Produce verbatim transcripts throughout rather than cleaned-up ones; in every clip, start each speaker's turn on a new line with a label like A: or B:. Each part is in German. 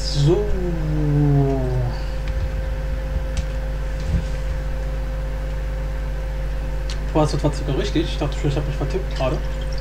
A: So. War es tatsächlich sogar richtig? Ich dachte schon, ich habe mich vertippt gerade.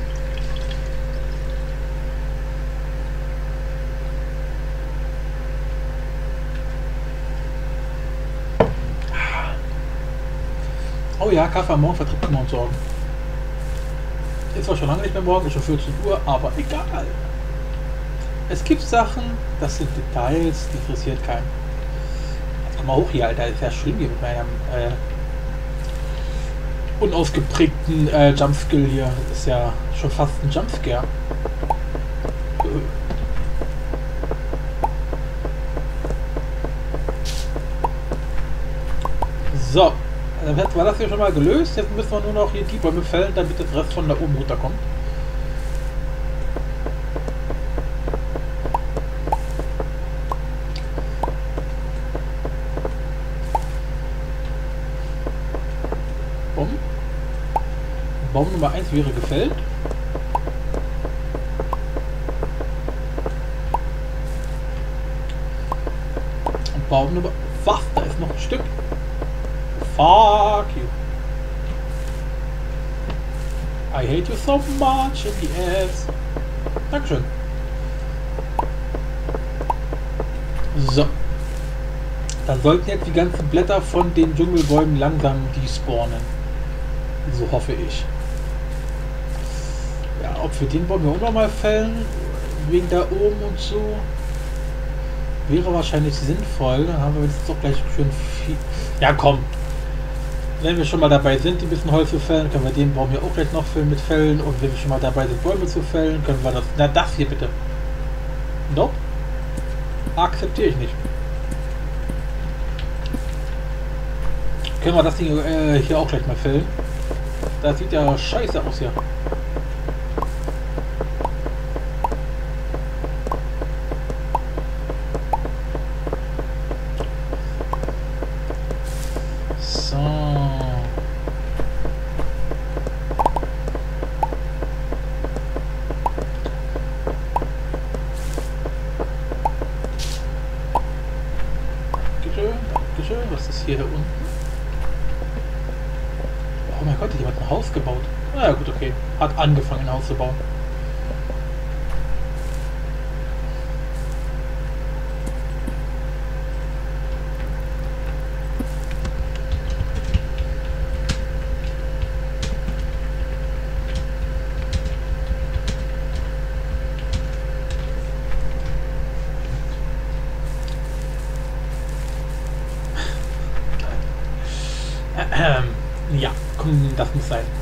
A: Oh ja, Kaffee am Morgen vertreibt immer und Sorgen. Ist zwar schon lange nicht mehr morgen, ist schon vierzehn Uhr, aber egal. Es gibt Sachen, das sind Details, die interessiert keinen. Jetzt komm mal hoch hier, Alter, ist ja schlimm hier mit meinem äh, unausgeprägten äh, Jumpskill hier. Das ist ja schon fast ein Jumpscare. So, dann war das hier schon mal gelöst. Jetzt müssen wir nur noch hier die Bäume fällen, damit das Rest von da oben runterkommt. Bumm. Baum Nummer eins wäre gefällt. Und Baum Nummer... Was? Da ist noch ein Stück. Fuck you. I hate you so much in the ass. Dankeschön. So. Dann sollten jetzt die ganzen Blätter von den Dschungelbäumen langsam despawnen. So hoffe ich. Ja, ob wir den Baum hier auch noch mal fällen, wegen da oben und so, wäre wahrscheinlich sinnvoll. Dann haben wir jetzt doch gleich schön viel... Ja, komm. Wenn wir schon mal dabei sind, ein bisschen Holz zu fällen, können wir den Baum hier auch gleich noch mit fällen. Und wenn wir schon mal dabei sind, Bäume zu fällen, können wir das... Na, das hier bitte. Nope. Akzeptiere ich nicht. Können wir das Ding äh, hier auch gleich mal fällen. Das sieht ja scheiße aus hier. Was ist hier unten? Oh mein Gott, jemand hat ein Haus gebaut. Na ja, gut, okay. Hat angefangen, ein Haus zu bauen. Ähm, ja, komm, das muss sein.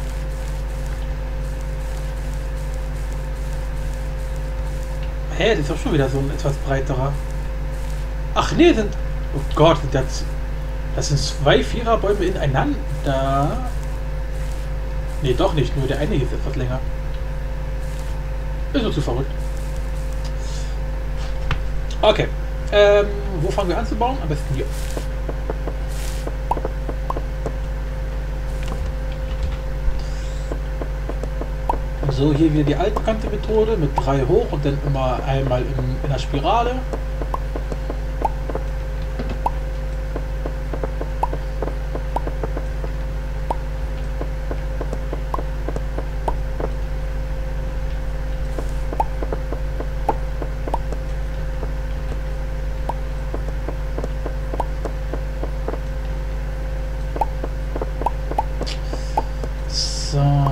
A: Hä, das ist doch schon wieder so ein etwas breiterer. Ach nee, sind... Oh Gott, das, das sind zwei Viererbäume ineinander. Nee, doch nicht, nur der eine hier ist etwas länger. Ist so zu verrückt. Okay, ähm, wo fangen wir an zu bauen? Am besten hier. So, hier wieder die altbekannte Methode mit drei hoch und dann immer einmal in, in der Spirale. So.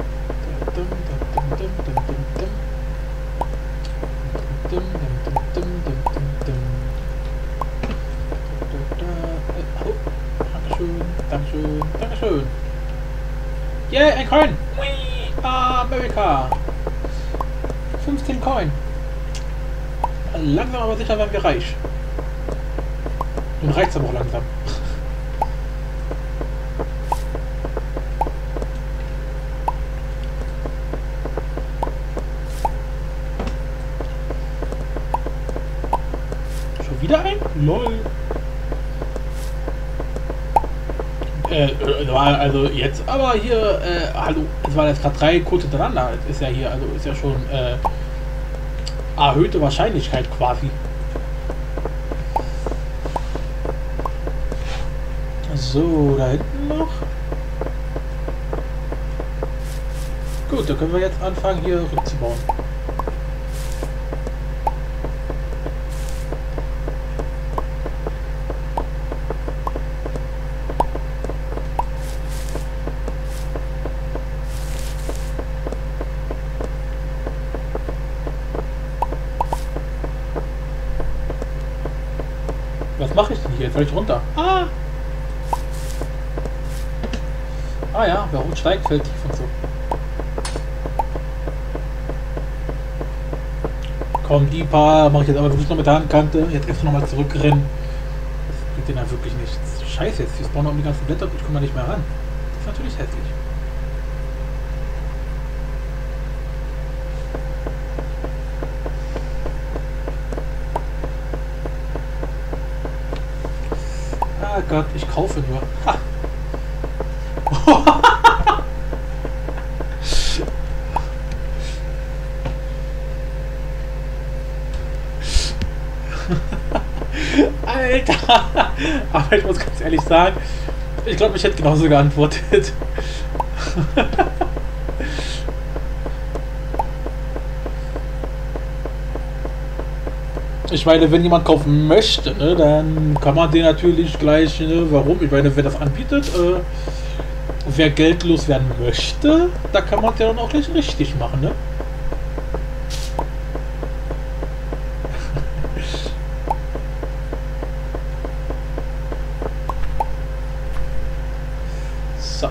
A: Dankeschön, Dankeschön, Dankeschön. Yeah, ein Coin! Amerika! fünfzehn Coin. Langsam aber sicher werden wir reich. Nun reicht es aber auch langsam. Wieder ein? Lol. Äh, also jetzt aber hier, äh, hallo, es waren jetzt gerade drei kurz hintereinander. Es ist ja hier, also ist ja schon äh, erhöhte Wahrscheinlichkeit quasi. So, da hinten noch. Gut, da können wir jetzt anfangen, hier rückzubauen. Was mache ich denn hier? Jetzt soll ich runter. Ah! Ah ja, wer rot steigt, fällt tief und so. Komm, die paar mache ich jetzt aber wirklich noch mit der Handkante. Jetzt erst nochmal zurückrennen. Das bringt denen ja wirklich nichts. Scheiße, jetzt die spawnen um die ganzen Blätter und ich komme da nicht mehr ran. Das ist natürlich hässlich. Ah Gott, ich kaufe nur. Ha. Alter! Aber ich muss ganz ehrlich sagen, ich glaube, ich hätte genauso geantwortet. Ich meine, wenn jemand kaufen möchte, ne, dann kann man den natürlich gleich, ne, warum? Ich meine, wer das anbietet, äh, wer geldlos werden möchte, da kann man den dann auch gleich richtig machen, ne? So.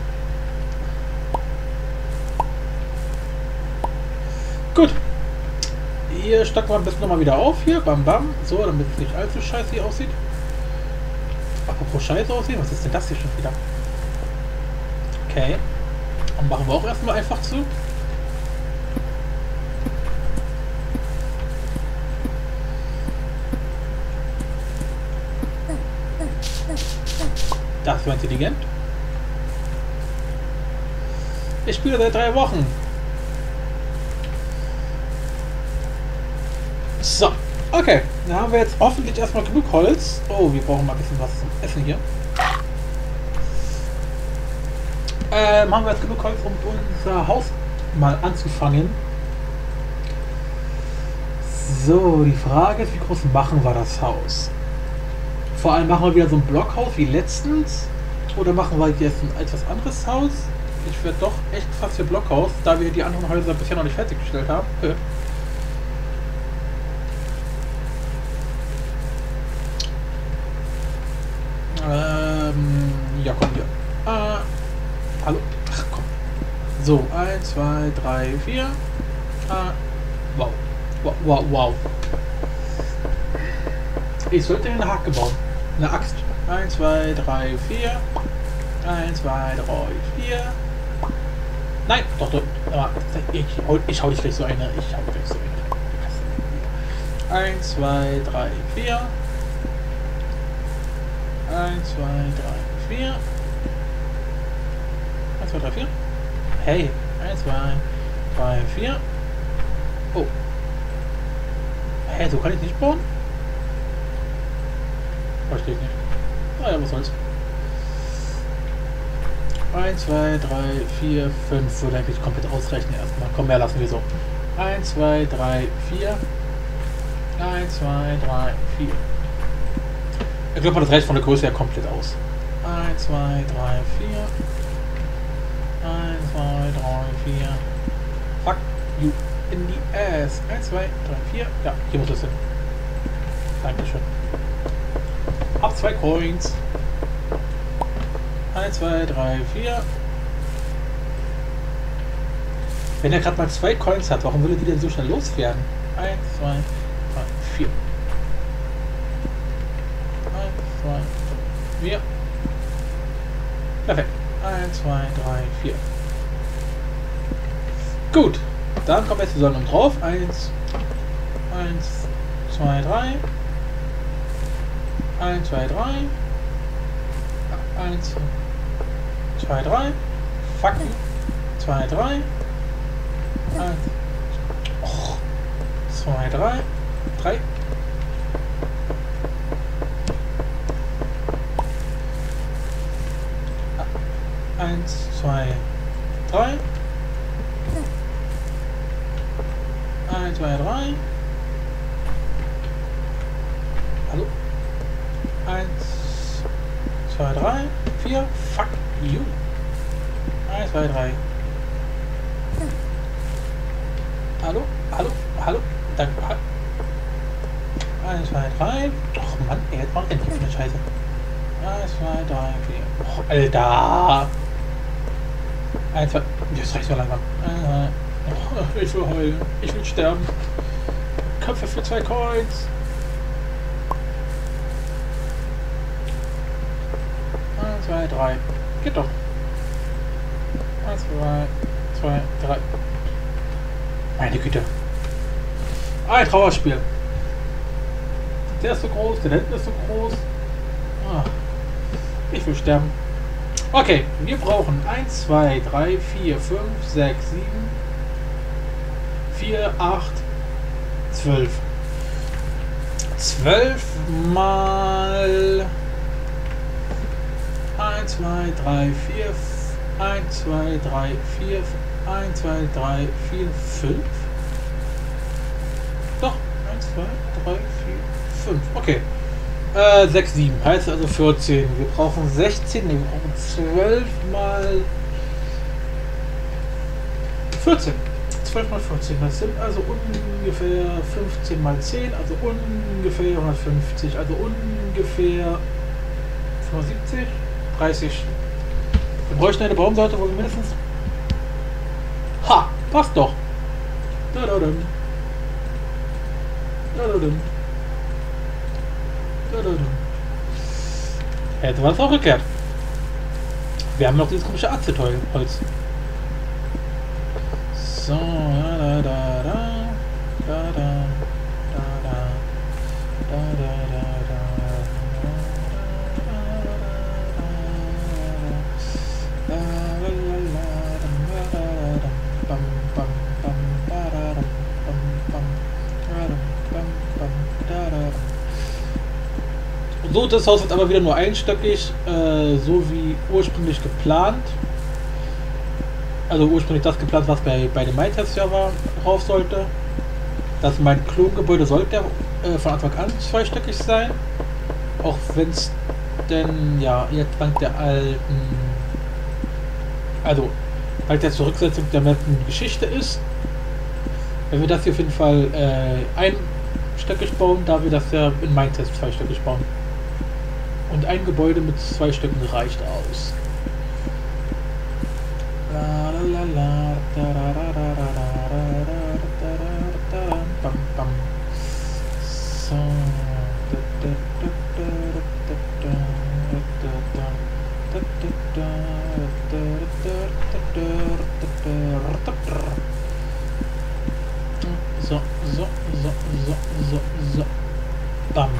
A: Gut. Hier stocken wir am besten nochmal wieder auf, hier, bam bam, so, damit es nicht allzu scheiße hier aussieht. Apropos scheiße aussieht, was ist denn das hier schon wieder? Okay. Und machen wir auch erstmal einfach zu. Das war intelligent. Ich spiele seit drei Wochen. So, okay. Dann haben wir jetzt hoffentlich erstmal genug Holz. Oh, wir brauchen mal ein bisschen was zum Essen hier. Ähm, haben wir jetzt genug Holz, um unser Haus mal anzufangen. So, die Frage ist, wie groß machen wir das Haus? Vor allem machen wir wieder so ein Blockhaus wie letztens. Oder machen wir jetzt ein etwas anderes Haus? Ich werde doch echt fast für Blockhaus, da wir die anderen Häuser bisher noch nicht fertiggestellt haben. Ja. Ähm, ja, komm hier. Ah, hallo? Ach, komm. So, eins, zwei, drei, vier. Ah, wow. Wow, wow, wow. Ich sollte eine Hacke bauen. Eine Axt. eins, zwei, drei, vier. eins, zwei, drei, vier. Nein, doch, doch. Ich, ich hau dich gleich so eine. Ich hau dich gleich so eine. eins, zwei, drei, vier. eins, zwei, drei, vier. eins, zwei, drei, vier. Hey. eins, zwei, drei, vier. Oh. Hä, so kann ich nicht bauen? Verstehe ich nicht. Ah ja, was soll's. eins, zwei, drei, vier, fünf. So denke ich komplett ausrechnen erstmal. Komm, mehr lassen wir so. eins, zwei, drei, vier. eins, zwei, drei, vier. Ich glaube, das reicht von der Größe her komplett aus. eins, zwei, drei, vier. eins, zwei, drei, vier. Fuck you in die ass. eins, zwei, drei, vier. Ja, hier muss es hin. Dankeschön. Hab zwei Coins. eins, zwei, drei, vier. Wenn er gerade mal zwei Coins hat, warum würde die denn so schnell loswerden? eins, zwei, drei, vier. eins, zwei, drei, vier. Perfekt. eins, zwei, drei, vier. Gut. Dann kommen jetzt die Sonne drauf. eins, eins, zwei, drei. eins, zwei, drei. eins, zwei, drei. Fuck you. zwei, drei. eins. Oh. zwei, drei. drei. eins, zwei, drei. eins, zwei, drei. Hallo? eins, zwei, drei, vier. Fuck you. eins, zwei, drei. Hallo? Hallo? Hallo? Danke. eins, zwei, drei. Och Mann, ey, jetzt macht er nicht eine Scheiße. eins, zwei, drei, vier. Och, Alter. eins, zwei. Das reicht so langsam. Oh, ich will heulen. Ich will sterben. Köpfe für zwei Coins. eins, zwei, drei. Geht doch. eins, zwei, zwei, drei. Meine Güte. Ein Trauerspiel. Der ist so groß, der hinten ist so groß. Ah, ich will sterben. Okay, wir brauchen eins, zwei, drei, vier, fünf, sechs, sieben, vier, acht, zwölf. zwölf mal eins, zwei, drei, vier, eins, zwei, drei, vier, eins, zwei, drei, vier, fünf. Doch, eins, zwei, drei, vier, fünf. Okay. Äh, sechs, sieben. Heißt also vierzehn. Wir brauchen sechzehn. Ne, wir brauchen zwölf mal vierzehn. zwölf mal vierzehn. Das sind also ungefähr fünfzehn mal zehn. Also ungefähr hundertfünfzig. Also ungefähr fünfundsiebzig. dreißig. Wir bräuchten eine Baumseite, wo wir mindestens... Ha! Passt doch! Da, da, da. Da, da, da. Da, da, da. Hätte was auch gekehrt. Wir haben noch dieses komische Acetyl-Holz. So, da, da, da, da, da, da, da, da, da, da, da. So, das Haus wird aber wieder nur einstöckig, äh, so wie ursprünglich geplant. Also ursprünglich das geplant, was bei, bei dem Minecraft-Server rauf sollte. Das mein Klongebäude sollte äh, von Anfang an zweistöckig sein. Auch wenn es denn ja jetzt dank der alten, also dank der Zurücksetzung der netten Geschichte ist. Wenn wir das hier auf jeden Fall äh, einstöckig bauen, da wir das ja in Minecraft zweistöckig bauen. Und ein Gebäude mit zwei Stücken reicht aus. So. So, so, so, so, so, so. Bam.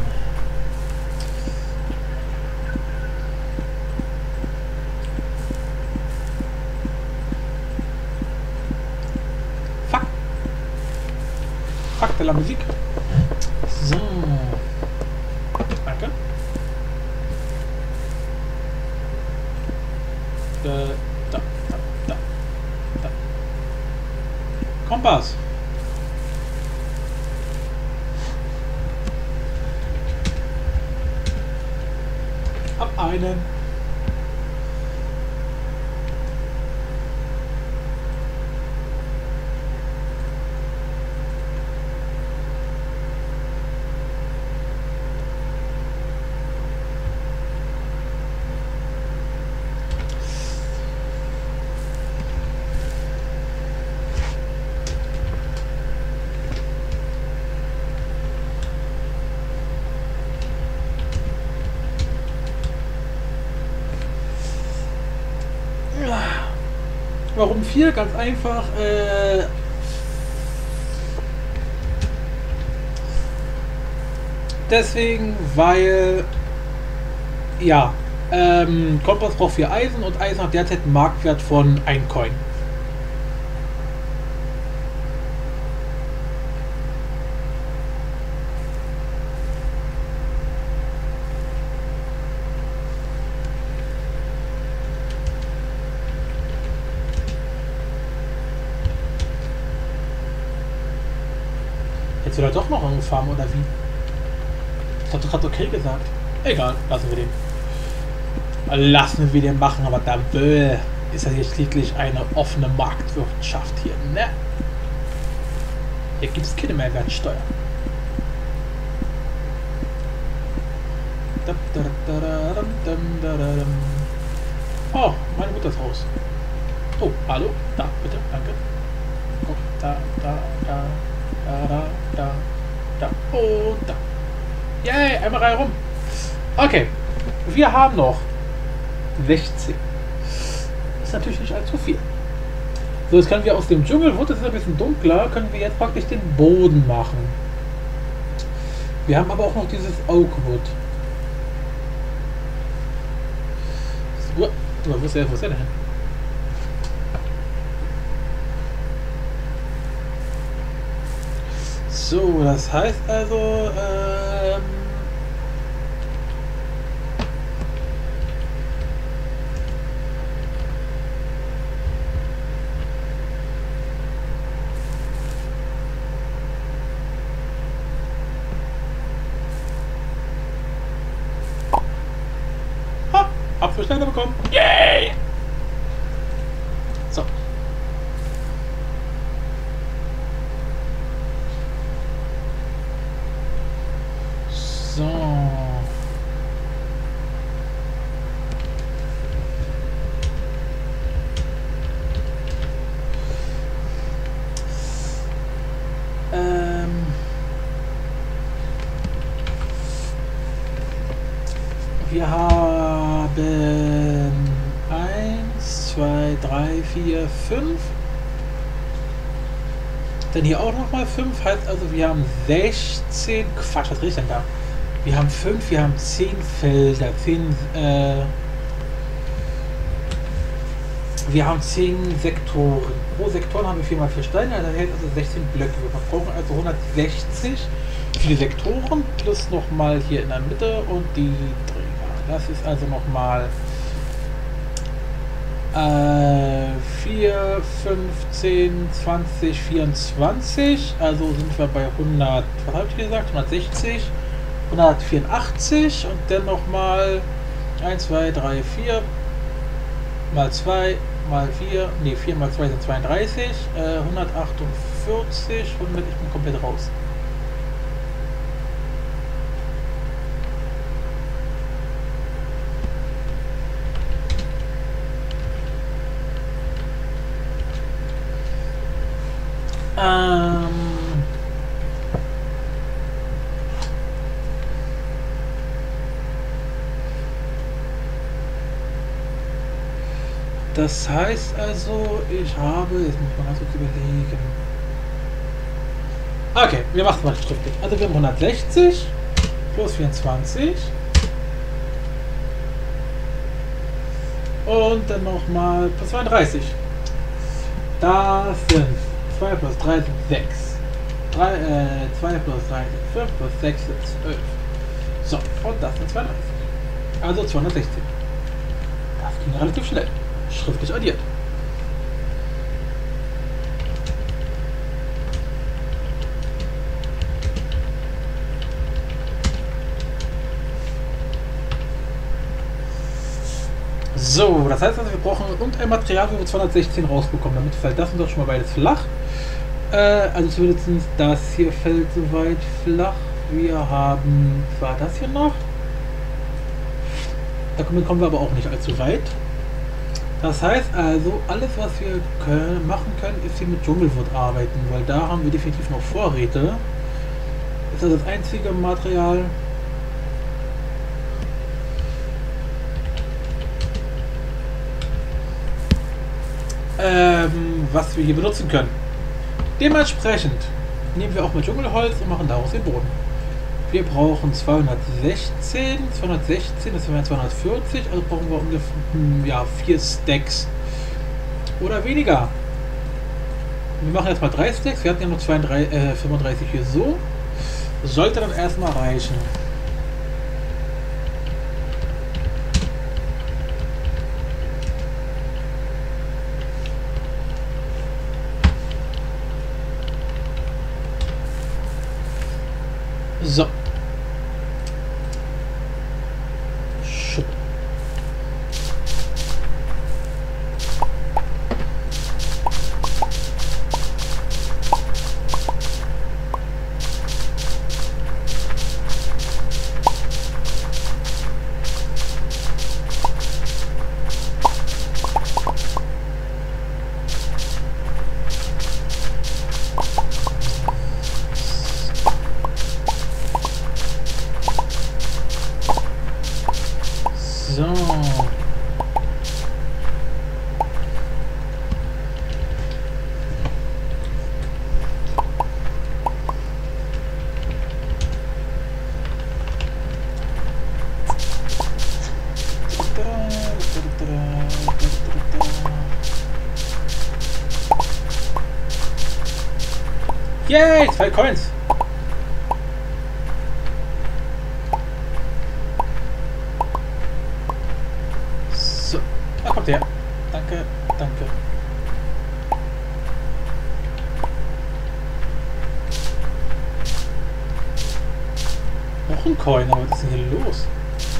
A: Fuck. Fuck de la Musik. So. Danke. Da, da, da, da, da. Kompass. Ab einen. Warum vier? Ganz einfach. Äh, deswegen, weil ja, ähm, Kompass braucht vier Eisen und Eisen hat derzeit einen Marktwert von ein Coin. Jetzt will er doch noch irgendwo farmen, oder wie? Ich hab doch gerade okay gesagt. Egal, lassen wir den. Lassen wir den machen, aber da will, ist ja hier schließlich eine offene Marktwirtschaft hier, ne? Hier gibt es keine Mehrwertsteuer. Oh, meine Mutter ist raus. Oh, hallo? Da, bitte, danke. Komm, da, da, da, da, da, da, da und da. Yay, einmal rein rum. Okay, wir haben noch sechzehn. Ist natürlich nicht allzu viel. So, jetzt können wir aus dem Dschungelwood, das ist ein bisschen dunkler, können wir jetzt praktisch den Boden machen. Wir haben aber auch noch dieses Oakwood. So, wo ist der, wo ist der denn? So, das heißt also, ähm, ha, Abschlusssteine bekommen. Yay! So. So. Ähm. Wir haben eins, zwei, drei, vier, fünf. Dann hier auch nochmal fünf. Heißt also, wir haben sechzehn. Quatsch, was rede ich denn da? Wir haben fünf, wir haben zehn Felder, zehn, äh, wir haben zehn Sektoren. Pro Sektor haben wir vier mal vier Steine, das heißt also sechzehn Blöcke. Wir brauchen also hundertsechzig für die Sektoren plus nochmal hier in der Mitte und die Träger. Das ist also nochmal äh, vier, fünfzehn, zwanzig, vierundzwanzig. Also sind wir bei hundert, was habe ich gesagt? hundertsechzig. hundertvierundachtzig und dann nochmal eins, zwei, drei, vier mal zwei mal vier, ne, vier mal zwei sind zweiunddreißig, äh, hundertachtundvierzig, hundert, ich bin komplett raus. Ähm... Das heißt also, ich habe, jetzt muss man ganz kurz überlegen. Okay, wir machen es mal schriftlich. Also wir haben hundertsechzig plus vierundzwanzig. Und dann nochmal plus zweiunddreißig. Das sind zwei plus drei sind sechs. drei, äh, zwei plus drei sind fünf, plus sechs sind zwölf. So, und das sind zweiunddreißig. Also zweihundertsechzig. Das ging relativ schnell. Schriftlich addiert. So, das heißt also, wir brauchen irgendein Material, wo wir zweihundertsechzehn rausbekommen. Damit fällt das und das schon mal beides flach. Äh, also zumindest das hier fällt soweit flach. Wir haben zwar das hier noch. Damit kommen wir aber auch nicht allzu weit. Das heißt also, alles was wir können, machen können, ist hier mit Dschungelwood arbeiten, weil da haben wir definitiv noch Vorräte. Das ist also das einzige Material, ähm, was wir hier benutzen können. Dementsprechend nehmen wir auch mit Dschungelholz und machen daraus den Boden. Wir brauchen zweihundertsechzehn, zweihundertsechzehn, das wären zweihundertvierzig, also brauchen wir ungefähr ja, vier Stacks oder weniger. Wir machen jetzt mal drei Stacks, wir hatten ja noch zweiunddreißig, äh, fünfunddreißig hier so. Sollte dann erstmal reichen. So. Shit. So. Yay, zwei Coins. So, da kommt er. Danke, danke. Noch ein Coin, aber was ist denn hier los?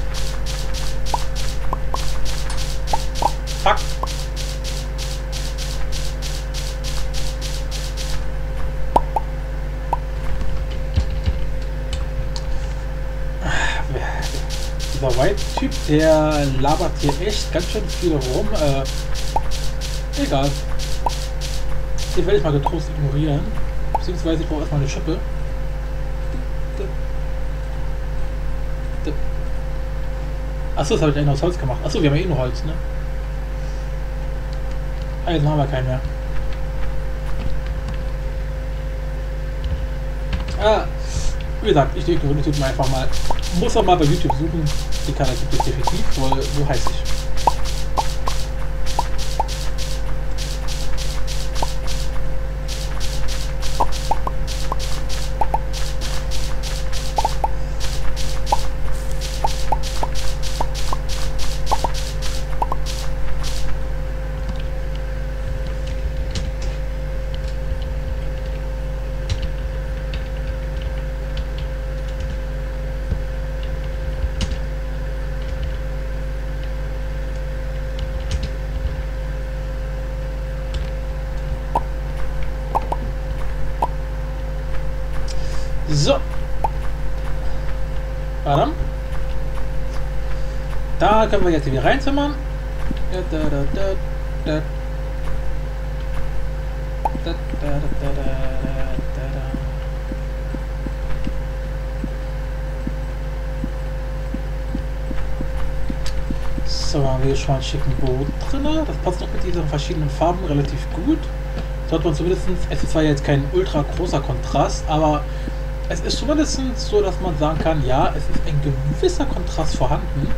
A: Fuck. Dieser White-Typ, der labert hier echt ganz schön viel rum. Äh, egal. Den werde ich mal getrost ignorieren. Beziehungsweise ich brauche erstmal eine Schippe. Achso, das habe ich eigentlich aus Holz gemacht. Achso, wir haben ja eh nur Holz, ne? Eisen haben wir keinen mehr. Ah, wie gesagt, ich denke, ich tue einfach mal. Muss auch mal bei YouTube suchen. Die Kanal gibt es definitiv, weil so heißt ich. So. Warte. Da können wir jetzt wieder reinzimmern. Da, da, da, da, da. Da, da, da, da, da, da. So, haben wir hier schon mal einen schicken Boden drin. Das passt noch mit diesen verschiedenen Farben relativ gut. Sollte man zumindest, es ist zwar jetzt kein ultra großer Kontrast, aber es ist zumindest so, dass man sagen kann, ja, es ist ein gewisser Kontrast vorhanden.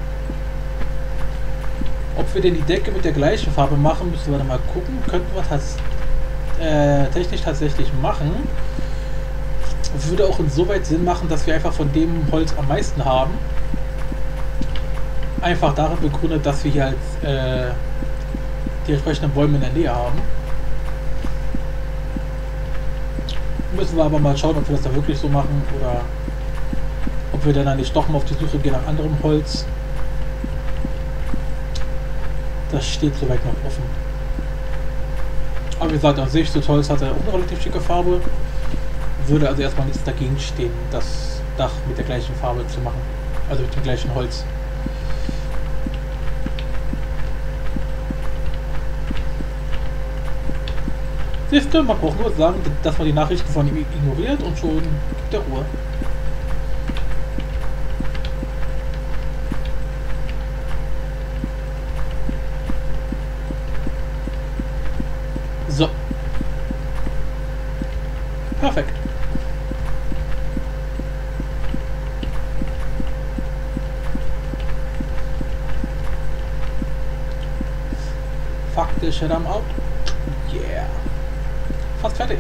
A: Ob wir denn die Decke mit der gleichen Farbe machen, müssen wir dann mal gucken. Könnten wir das äh, technisch tatsächlich machen. Würde auch insoweit Sinn machen, dass wir einfach von dem Holz am meisten haben. Einfach darin begründet, dass wir hier halt äh, die entsprechenden Bäume in der Nähe haben. Müssen wir aber mal schauen, ob wir das da wirklich so machen oder ob wir dann eigentlich doch mal auf die Suche gehen nach anderem Holz. Das steht soweit noch offen. Aber wie gesagt, an sich, das Holz hat ja auch eine relativ schicke Farbe. Würde also erstmal nichts dagegen stehen, das Dach mit der gleichen Farbe zu machen. Also mit dem gleichen Holz. Siehst du, man braucht nur sagen, dass man die Nachrichten von ihm ignoriert und schon gibt er Ruhe. So. Perfekt. Fuck the shit, I'm out. Yeah. Fast fertig.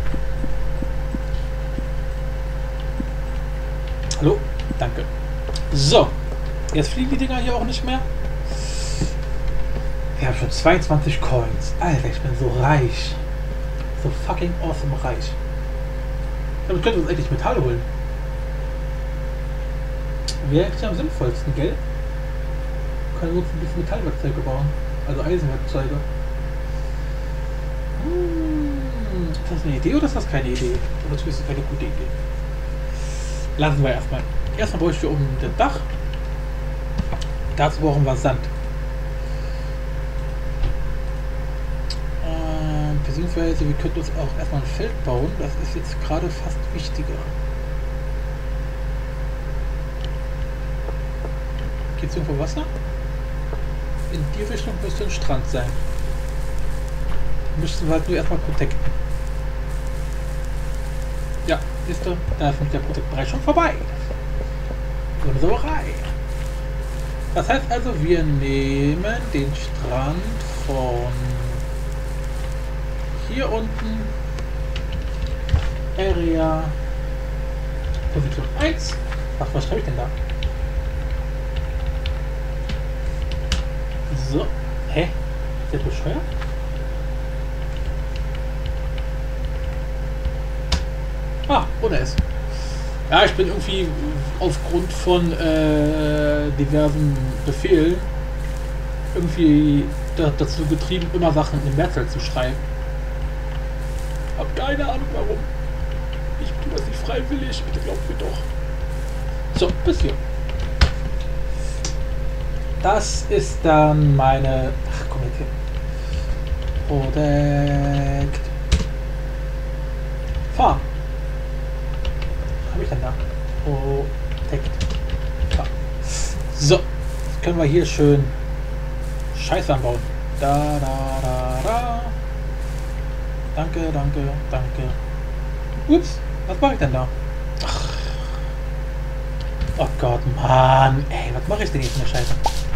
A: Hallo? Danke. So. Jetzt fliegen die Dinger hier auch nicht mehr. Wir haben schon zweiundzwanzig Coins. Alter, ich bin so reich. So fucking awesome reich. Damit können wir uns endlich Metall holen. Wäre eigentlich am sinnvollsten, gell? Können wir uns ein bisschen Metallwerkzeuge bauen. Also Eisenwerkzeuge. Hm, ist das eine Idee oder ist das keine Idee? Oder zumindest keine gute Idee. Lassen wir erstmal. Erstmal brauche ich hier oben das Dach. Dazu brauchen wir Sand. Ähm, beziehungsweise wir könnten uns auch erstmal ein Feld bauen. Das ist jetzt gerade fast wichtiger. Geht es irgendwo Wasser? In die Richtung müsste ein Strand sein. Müssten wir halt nur erstmal protecten. Ja, siehst du, da ist nämlich der Protect-Bereich schon vorbei. So eine Sauerei. Das heißt also, wir nehmen den Strand von hier unten, Area Position eins. Ach, was schreibe ich denn da? So, hä? Ist der bescheuert? Ah, oder ist. Ja, ich bin irgendwie aufgrund von äh, diversen Befehlen irgendwie da, dazu getrieben, immer Sachen in Mehrzahl zu schreiben. Hab keine Ahnung warum. Ich tue das nicht freiwillig, bitte glaubt mir doch. So, bis hier. Das ist dann meine... Ach, komm jetzt hier. Protect. Farm. Was habe ich denn da? Protect. Farm. So. Jetzt können wir hier schön Scheiße anbauen. Da, da, da, da. Danke, danke, danke. Ups. Was mache ich denn da? Ach. Oh Gott, Mann. Ey, was mache ich denn jetzt mit der Scheiße?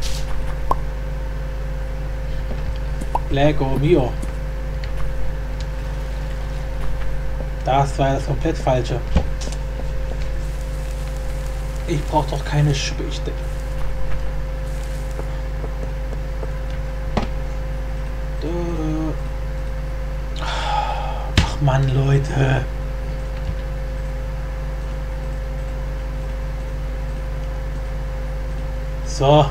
A: Lego mio. Das war das komplett falsche. Ich brauche doch keine Spächte. Ach Mann, Leute. So.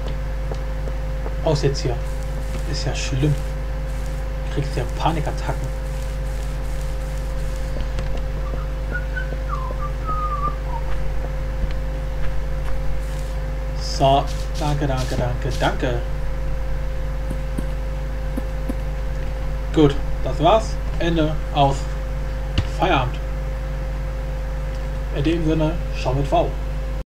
A: Aus jetzt hier. Ist ja schlimm. Du kriegst ja Panikattacken. So, danke, danke, danke, danke. Gut, das war's. Ende, aus. Feierabend. In dem Sinne, schau mit V.